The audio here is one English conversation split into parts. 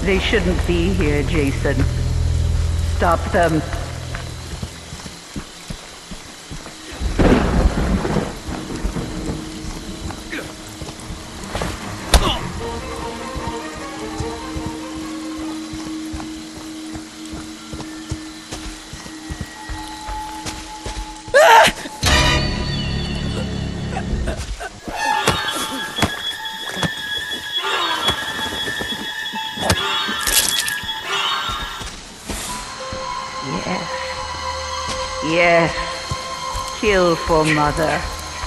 They shouldn't be here, Jason. Stop them. Yes. Kill for Mother.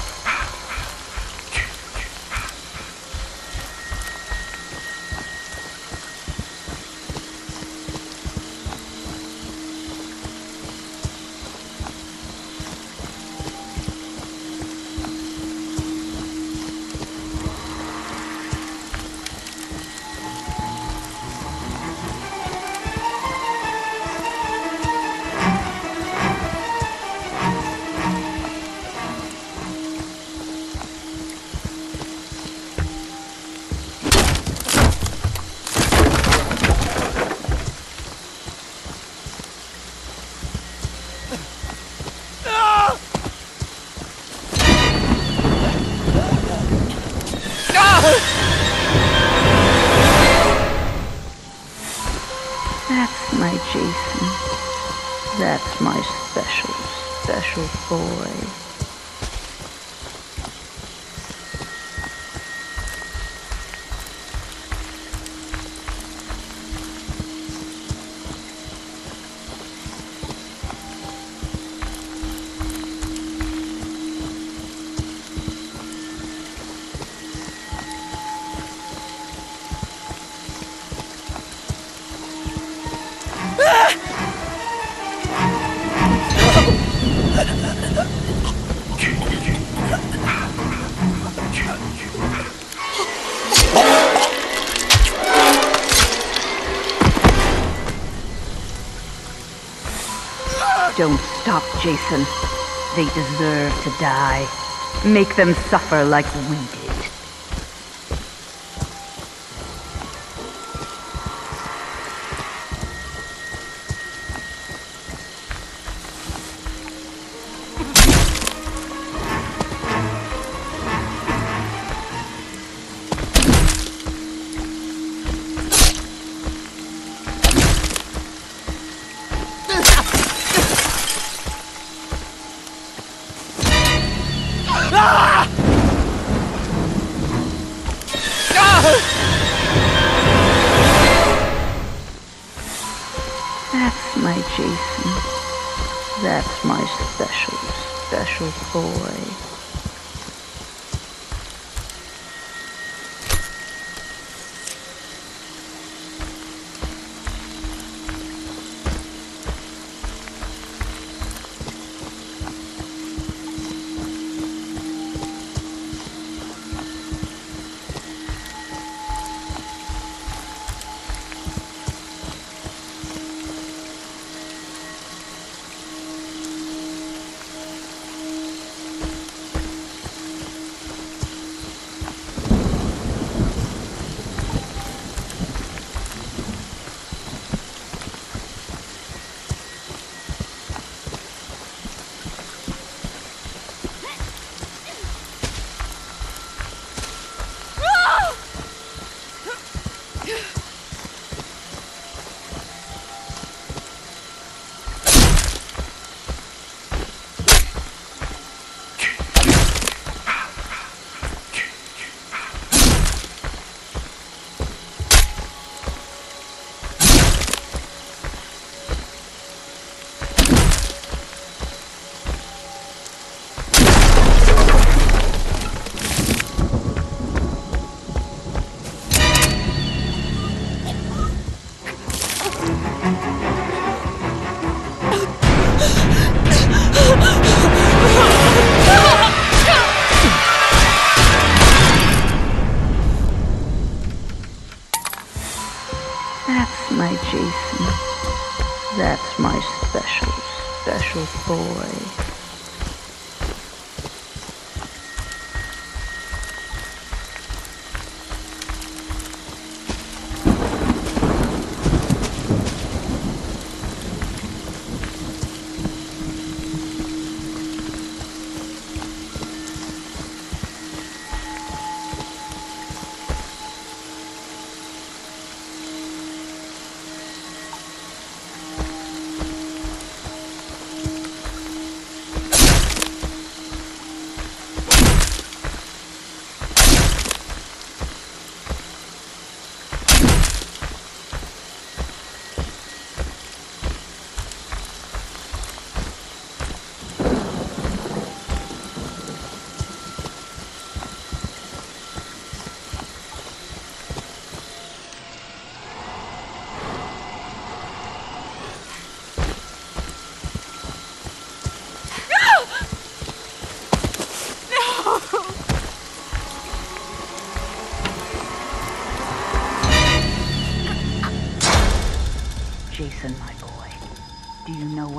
That's my Jason. That's my special, special boy. Don't stop, Jason. They deserve to die. Make them suffer like we did. That's my Jason. That's my special, special boy. That's my Jason. That's my special, special boy.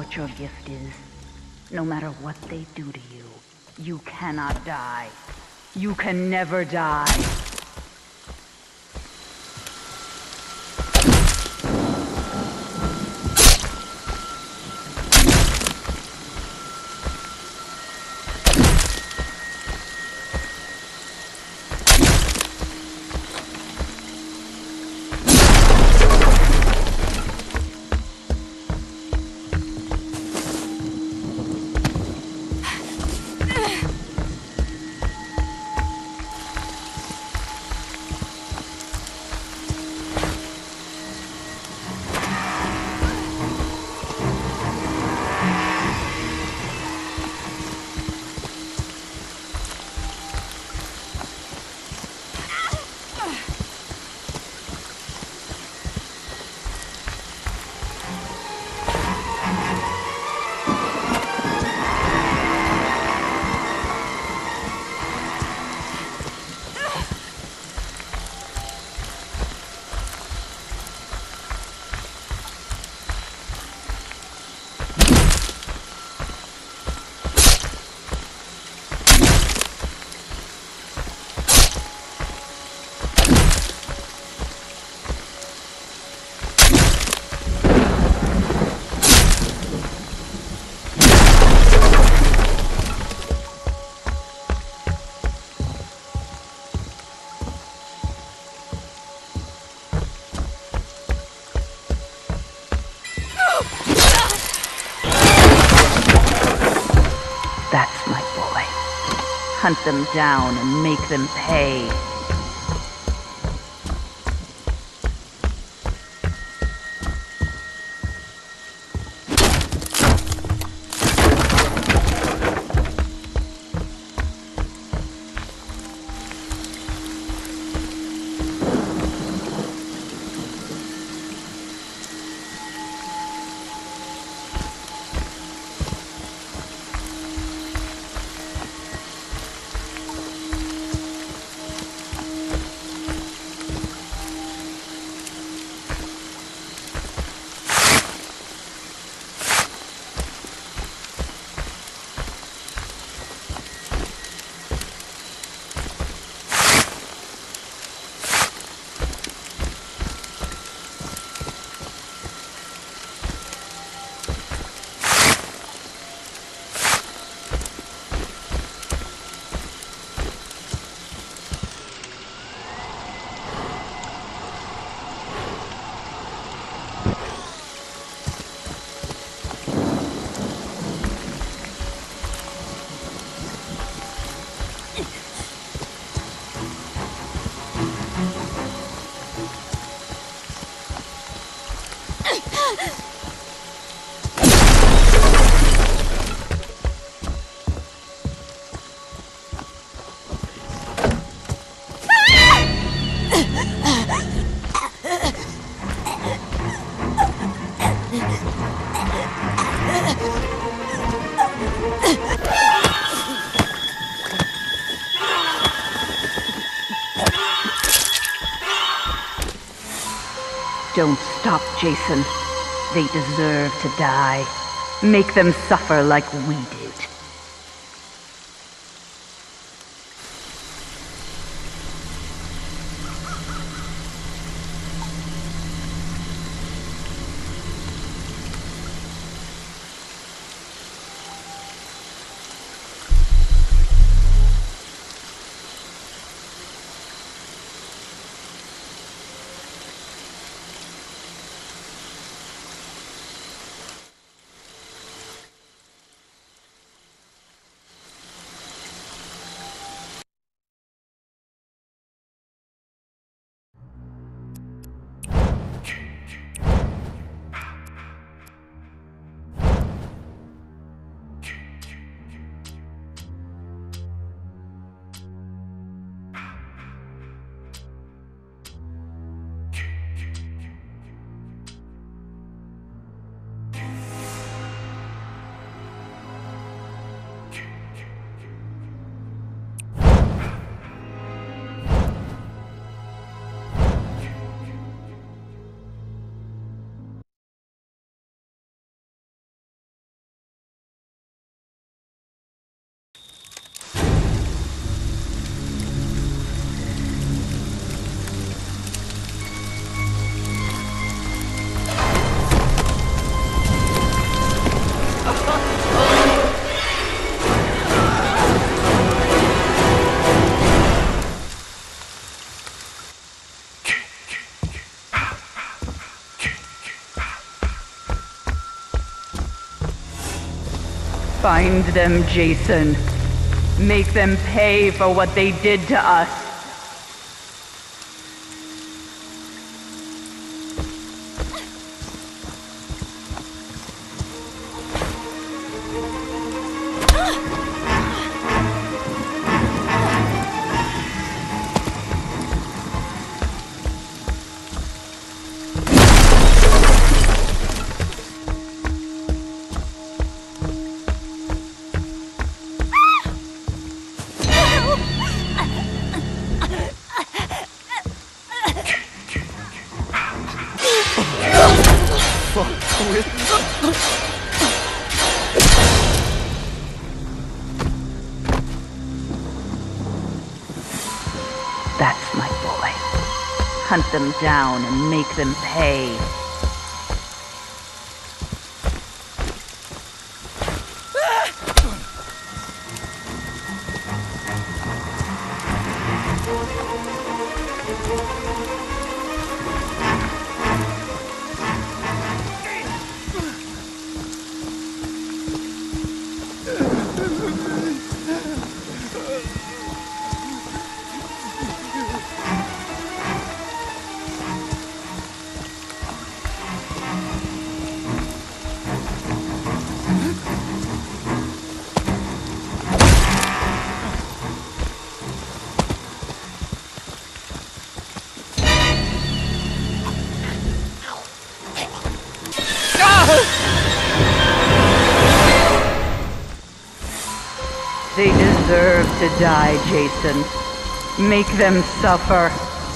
what your gift is. No matter what they do to you, you cannot die. You can never die. That's my boy. Hunt them down and make them pay. Don't stop, Jason. They deserve to die. Make them suffer like we did. Find them, Jason. Make them pay for what they did to us. That's my boy. Hunt them down and make them pay. They deserve to die, Jason. Make them suffer.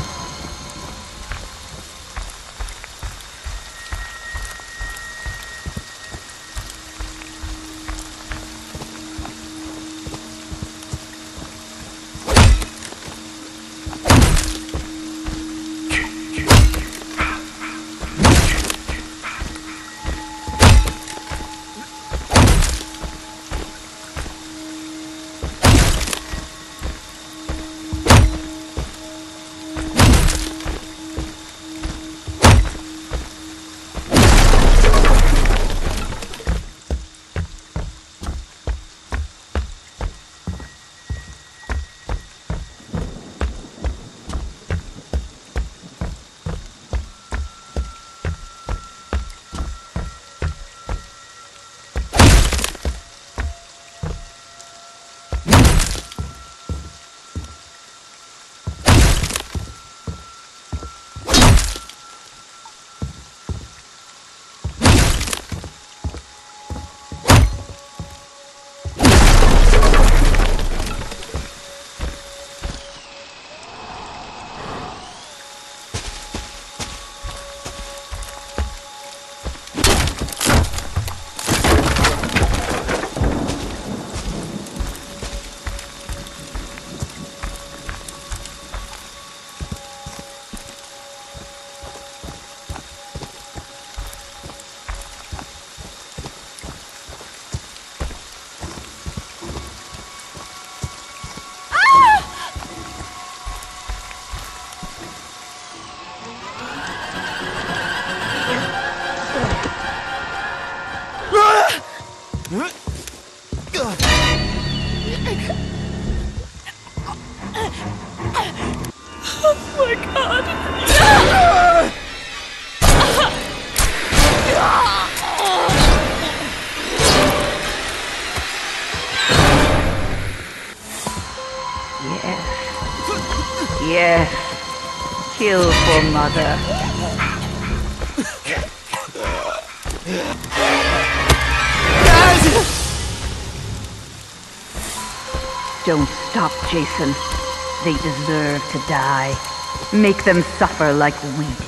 Yes. Kill for Mother. Don't stop, Jason. They deserve to die. Make them suffer like we did.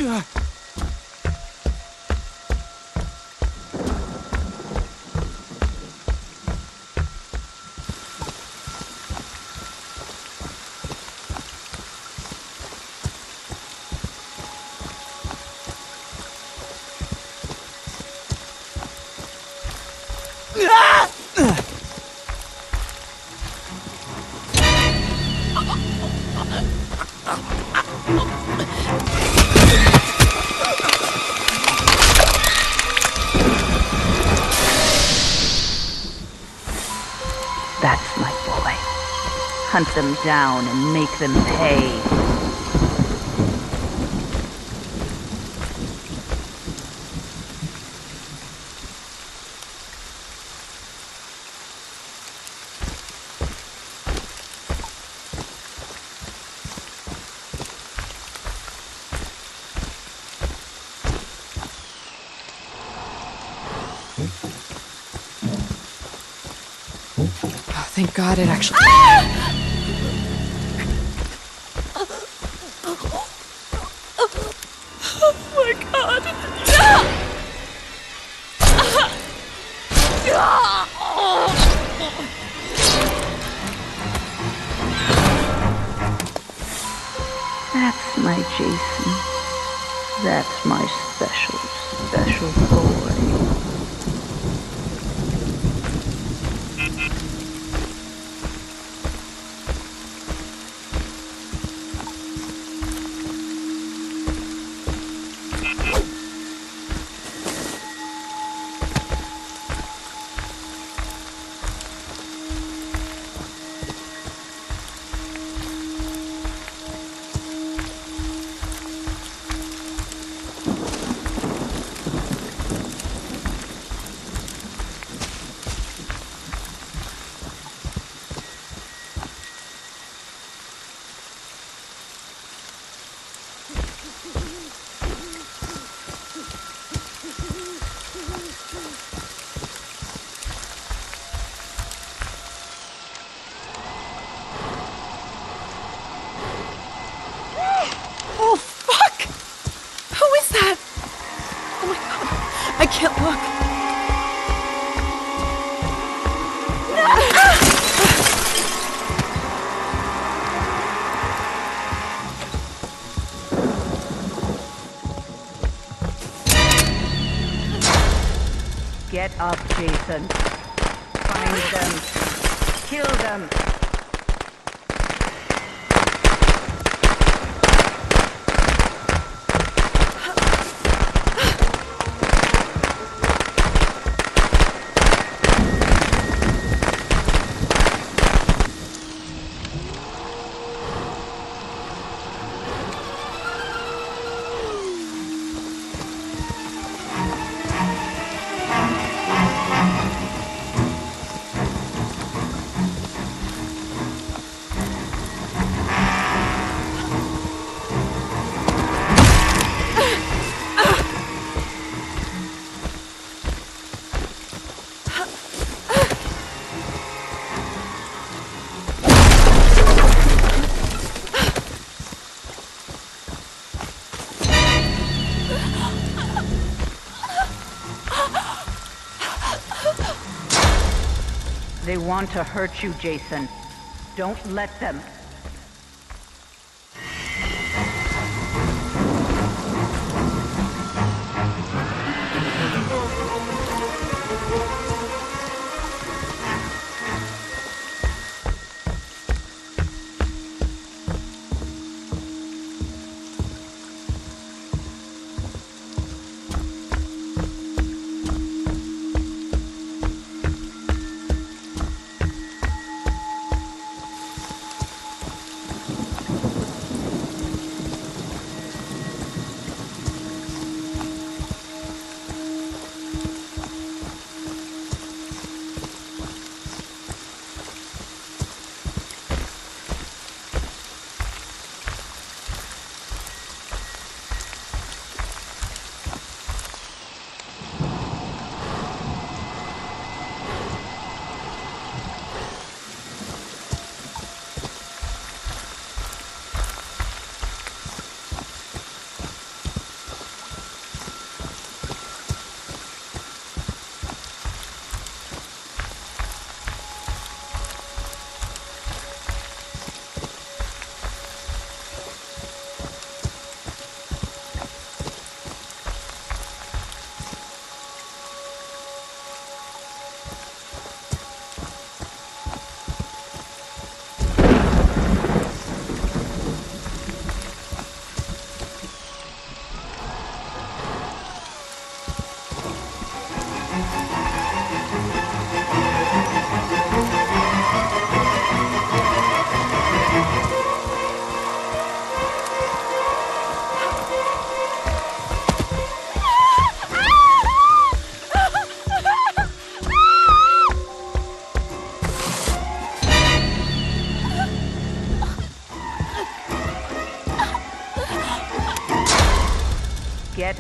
That's my boy. Hunt them down and make them pay. Oh, thank God it actually... Oh my God! That's my Jason. That's my special, special boy. Oh, fuck! Who is that? Oh my God, I can't look. Get up, Jason. Find them. Kill them. They want to hurt you, Jason. Don't let them.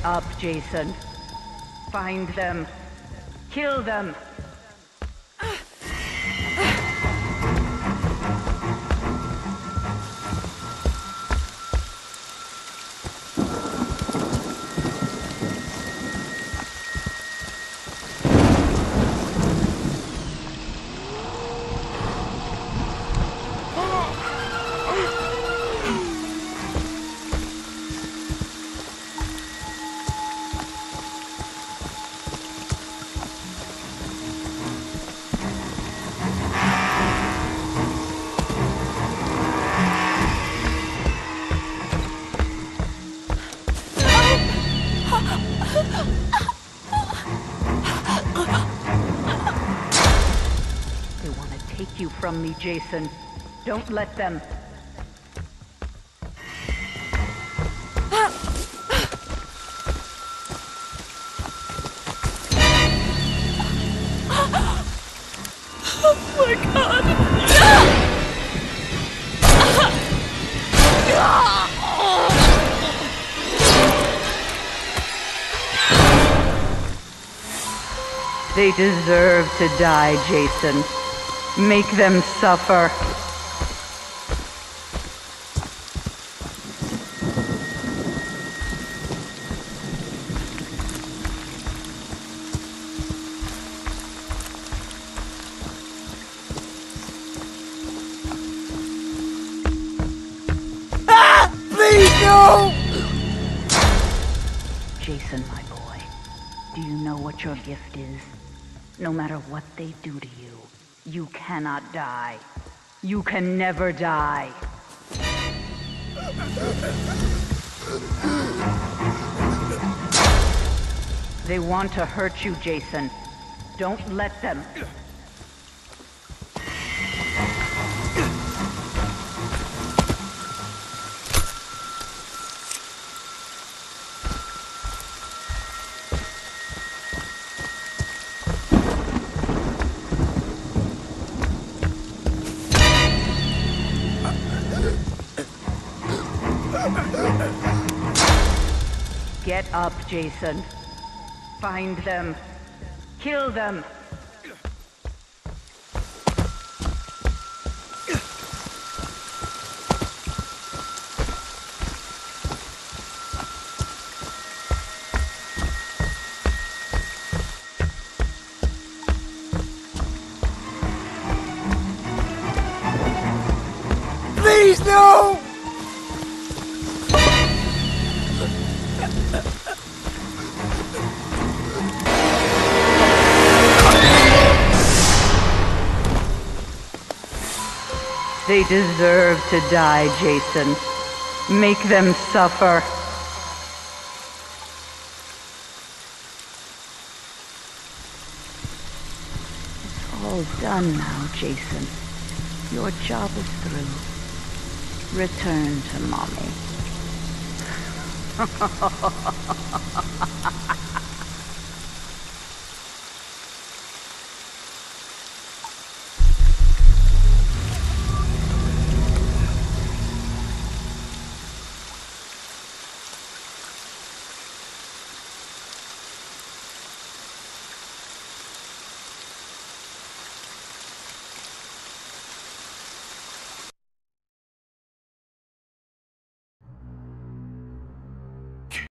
up, Jason. Find them. Kill them. They want to take you from me, Jason. Don't let them. Oh my god! They deserve to die, Jason. Make them suffer. Please, no! Jason, my boy, do you know what your gift is? No matter what they do to you, you cannot die. You can never die. They want to hurt you, Jason. Don't let them. Get up, Jason. Find them. Kill them. Please, no! They deserve to die, Jason. Make them suffer. It's all done now, Jason. Your job is through. Return to Mommy.